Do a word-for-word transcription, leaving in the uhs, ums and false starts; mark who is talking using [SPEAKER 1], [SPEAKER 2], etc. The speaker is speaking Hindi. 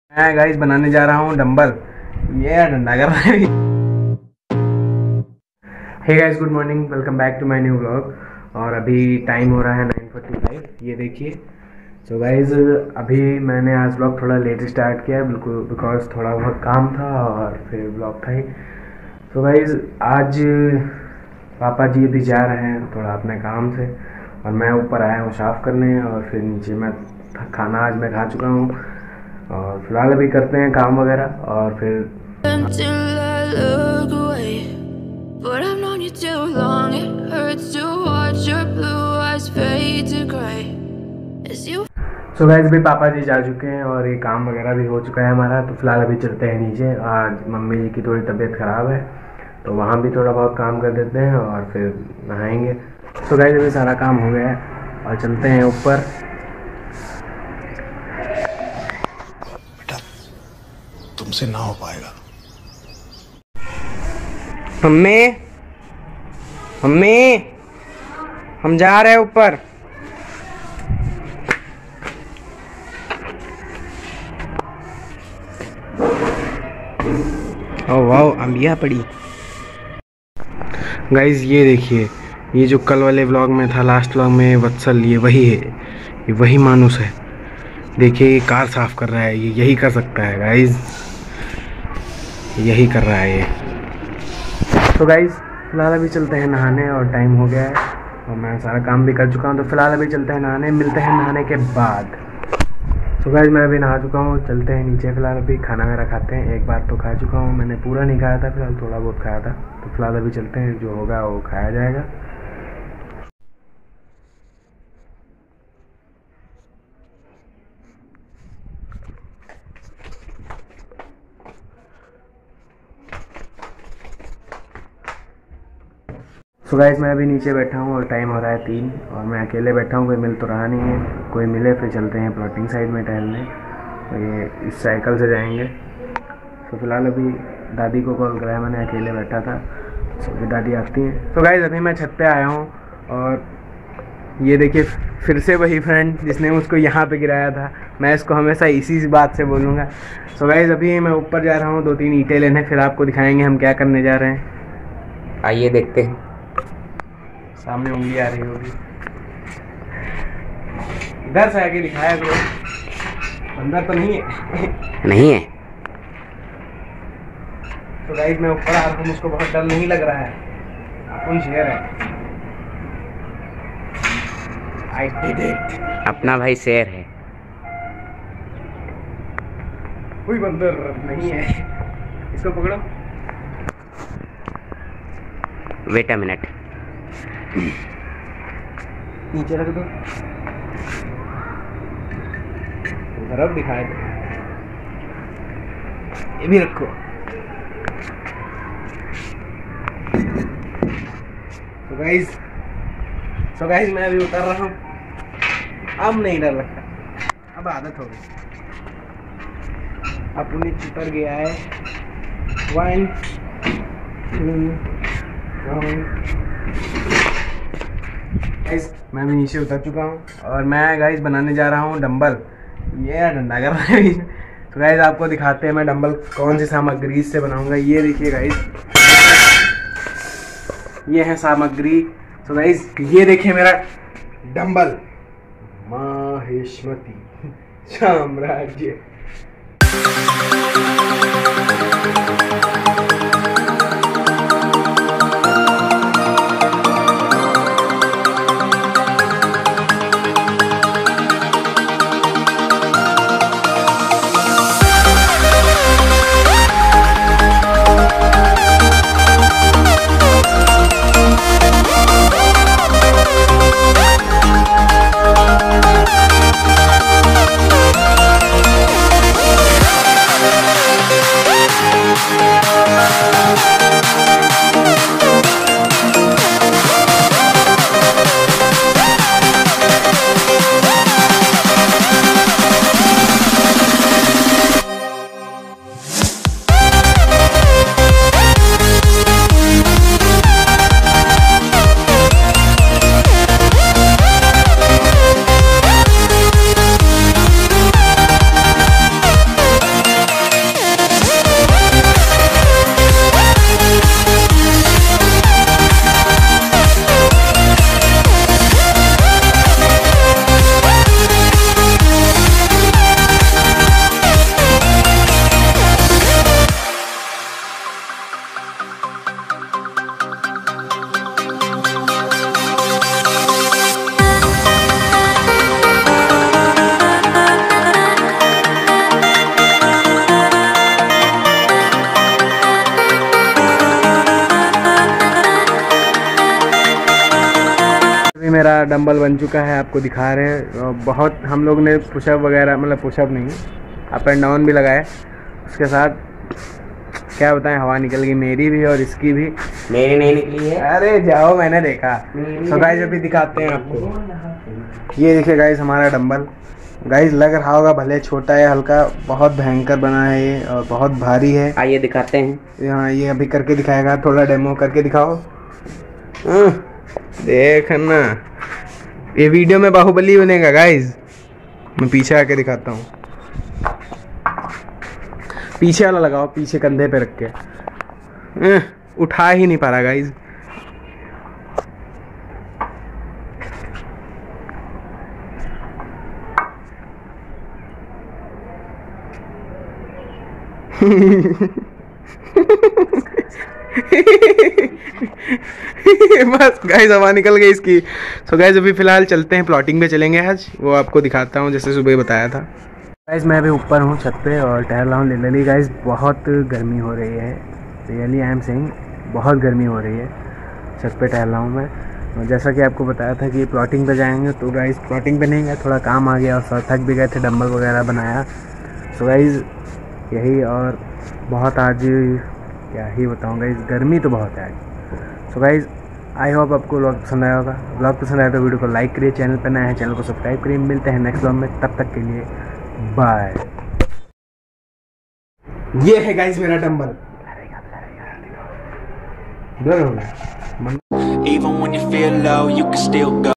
[SPEAKER 1] मैं गाइस बनाने जा रहा हूँ डंबल। ये डंडा कर रहा है। Hey guys, good morning, welcome back to my new vlog. और अभी टाइम हो रहा है नाइन फोर्टी फाइव, ये देखिए। सो गाइस, अभी मैंने आज व्लॉग थोड़ा लेट स्टार्ट किया है, बिल्कुल बिकॉज थोड़ा बहुत काम था और फिर व्लॉग था ही। सो गाइस, आज पापा जी अभी जा रहे हैं थोड़ा अपने काम से और मैं ऊपर आया हूँ साफ़ करने। और फिर नीचे मैं खाना आज मैं खा चुका हूँ और फिलहाल अभी करते हैं काम वगैरह और फिर सो गाइस, अभी पापा जी जा चुके हैं और ये काम वगैरह भी हो चुका है हमारा। तो फिलहाल अभी चलते हैं नीचे। आज मम्मी जी की थोड़ी तबीयत ख़राब है तो वहाँ भी थोड़ा बहुत काम कर देते हैं और फिर नहाएंगे। सो गाइस, अभी सारा काम हो गया है और चलते हैं ऊपर।
[SPEAKER 2] तुमसे ना हो पाएगा।
[SPEAKER 1] मम्मी मम्मी हम जा रहे हैं ऊपर। ओह वाओ, अंबिया पड़ी। गाइज ये देखिए, ये जो कल वाले व्लॉग में था, लास्ट व्लॉग में वत्सल, ये वही है, ये वही मानुस है। देखिए ये कार साफ कर रहा है, ये यही कर सकता है गाइज, यही कर रहा है ये। तो गाइज फिलहाल अभी चलते हैं नहाने और टाइम हो गया है और मैं सारा काम भी कर चुका हूँ। तो फिलहाल अभी चलते हैं नहाने, मिलते हैं नहाने के बाद। तो गाइज मैं अभी नहा चुका हूँ, चलते हैं नीचे। फिलहाल अभी खाना वगैरह खाते हैं। एक बार तो खा चुका हूँ मैंने, पूरा नहीं खाया था, फिलहाल थोड़ा बहुत खाया था। तो फिलहाल अभी चलते हैं, जो होगा वो खाया जाएगा। सो गाइस, मैं अभी नीचे बैठा हूँ और टाइम हो रहा है तीन और मैं अकेले बैठा हूँ, कोई मिल तो रहा नहीं है। कोई मिले फिर चलते हैं प्लॉटिंग साइड में टहलने। तो ये इस साइकिल से जाएंगे। तो फिलहाल अभी दादी को कॉल कराया मैंने, अकेले बैठा था। तो अभी दादी आती हैं। तो गाइस अभी मैं छत पे आया हूँ और ये देखिए फिर से वही फ्रेंड जिसने मुझको यहाँ पे गिराया था, मैं इसको हमेशा इसी बात से बोलूँगा। सो गाइस अभी मैं ऊपर जा रहा हूँ दो तीन ईंटें लेने, फिर आपको दिखाएँगे हम क्या करने जा रहे हैं। आइए देखते हैं। सामने उंगली आ रही होगी, इधर से आके दिखाया करो, अंदर तो नहीं है। नहीं है। तो गाइस मैं ऊपर आ रहा हूँ, मुझको बहुत डर नहीं लग रहा है, अपन शेर है। I did it.
[SPEAKER 3] अपना भाई शेर है।
[SPEAKER 1] कोई बंदर नहीं है, इसको पकड़ो।
[SPEAKER 3] वेट अ मिनट,
[SPEAKER 1] नीचे रख दो, बर्फ दिखाए दो, ये भी रखो। तो गाइस तो गाइस मैं अभी उतर रहा हूँ, अब नहीं डर लगता, अब आदत हो गई। अब पुनीत उतर गया है। One two one. गाइस मैं भी नीचे उतर चुका हूँ और मैं गाइस बनाने जा रहा हूँ डंबल। ये डंडा कर रहा है। तो गाइस आपको दिखाते हैं मैं डंबल कौन सी सामग्री से बनाऊंगा। ये देखिए गाइस, ये है सामग्री। तो गाइस ये देखिए मेरा डंबल, माहेश्वती साम्राज्य। मेरा डंबल बन चुका है, आपको दिखा रहे हैं। और बहुत हम लोग ने पुशअप वगैरह, मतलब पुशअप नहीं, अप एंड डाउन भी लगाए। उसके साथ क्या बताएं, हवा निकल गई मेरी भी और इसकी भी।
[SPEAKER 3] मेरी नहीं निकली है।
[SPEAKER 1] अरे जाओ, मैंने देखा। तो गाइस अभी दिखाते हैं आपको। ये देखिए गाइस हमारा डंबल। गाइस लग रहा होगा भले छोटा है, हल्का, बहुत भयंकर बना है ये और बहुत भारी है।
[SPEAKER 3] आइए दिखाते हैं।
[SPEAKER 1] हाँ, ये अभी करके दिखाएगा, थोड़ा डेमो करके दिखाओ। देखना, ये वीडियो में बाहुबली बनेगा गाइस। मैं पीछे आके दिखाता हूँ। पीछे वाला लगाओ, पीछे कंधे पे रख के। उठा ही नहीं पा रहा गाइस। बस गाइस हवा निकल गई इसकी। तो गाइस अभी फिलहाल चलते हैं, प्लॉटिंग पे चलेंगे आज, वो आपको दिखाता हूँ जैसे सुबह बताया था। गाइस मैं अभी ऊपर हूँ छत पे और टहल रहा हूँ लिटरली। गाइस बहुत गर्मी हो रही है, रियली आई एम सेइंग, बहुत गर्मी हो रही है। छत पे टहल रहा हूँ मैं। और जैसा कि आपको बताया था कि प्लॉटिंग पे जाएंगे, तो गाइस प्लॉटिंग पे नहीं गए, थोड़ा काम आ गया और थक भी गए थे, डंबल वगैरह बनाया। सो गाइस यही, और बहुत आज क्या ही बताऊँ गाइस, गर्मी तो बहुत है आज। सो गाइस आई होप आपको व्लॉग पसंद आया होगा। व्लॉग पसंद आया तो वीडियो को लाइक करिए, चैनल पर नया है चैनल को सब्सक्राइब करिए। मिलते हैं नेक्स्ट व्लॉग में, तब तक के लिए बाय। ये है गाइस मेरा डंबल। ब्लर हो गया।
[SPEAKER 4] Even when you feel low, you can still go.